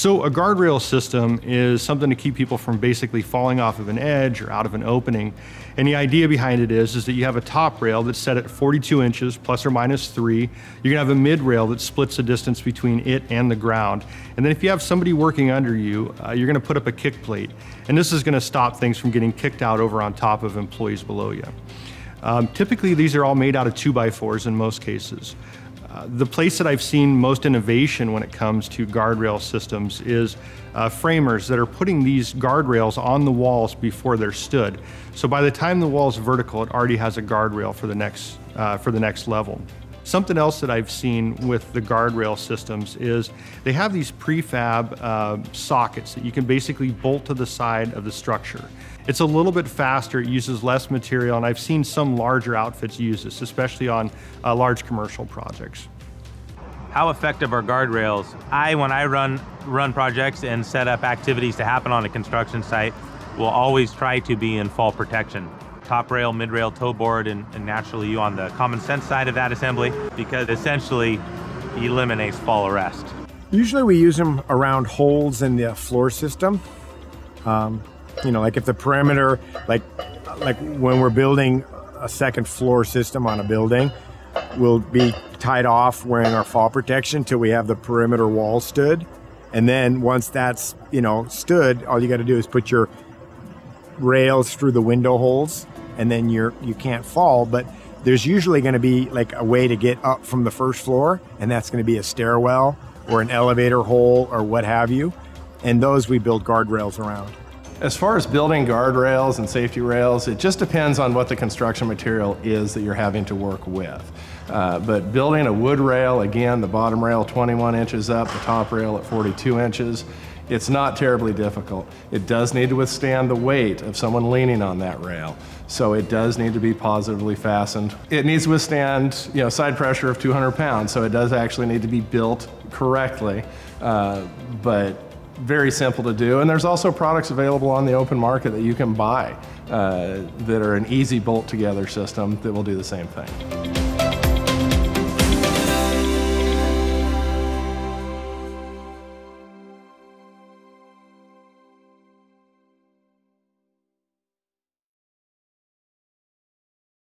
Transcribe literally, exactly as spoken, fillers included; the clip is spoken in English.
So a guardrail system is something to keep people from basically falling off of an edge or out of an opening. And the idea behind it is, is that you have a top rail that's set at forty-two inches, plus or minus three. You're gonna have a mid rail that splits the distance between it and the ground. And then if you have somebody working under you, uh, you're gonna put up a kick plate. And this is gonna stop things from getting kicked out over on top of employees below you. Um, typically, these are all made out of two by fours in most cases. Uh, the place that I've seen most innovation when it comes to guardrail systems is uh, framers that are putting these guardrails on the walls before they're stood. So by the time the wall is vertical, it already has a guardrail for the next, uh, for the next level. Something else that I've seen with the guardrail systems is they have these prefab uh, sockets that you can basically bolt to the side of the structure. It's a little bit faster, it uses less material, and I've seen some larger outfits use this, especially on uh, large commercial projects. How effective are guardrails? I, when I run, run projects and set up activities to happen on a construction site, will always try to be in fall protection. Top rail, mid rail, toe board, and, and naturally you on the common sense side of that assembly, because essentially eliminates fall arrest. Usually we use them around holes in the floor system. Um, you know, like if the perimeter, like, like when we're building a second floor system on a building, we'll be tied off wearing our fall protection till we have the perimeter wall stood. And then once that's, you know, stood, all you got to do is put your rails through the window holes, and then you're, you can't fall. But there's usually going to be like a way to get up from the first floor, and that's going to be a stairwell or an elevator hole or what have you. And those we build guardrails around. As far as building guardrails and safety rails, it just depends on what the construction material is that you're having to work with. Uh, but building a wood rail, again, the bottom rail twenty-one inches up, the top rail at forty-two inches, it's not terribly difficult. It does need to withstand the weight of someone leaning on that rail. So it does need to be positively fastened. It needs to withstand, you know, side pressure of two hundred pounds, so it does actually need to be built correctly. Uh, but very simple to do, and there's also products available on the open market that you can buy uh, that are an easy bolt together system that will do the same thing.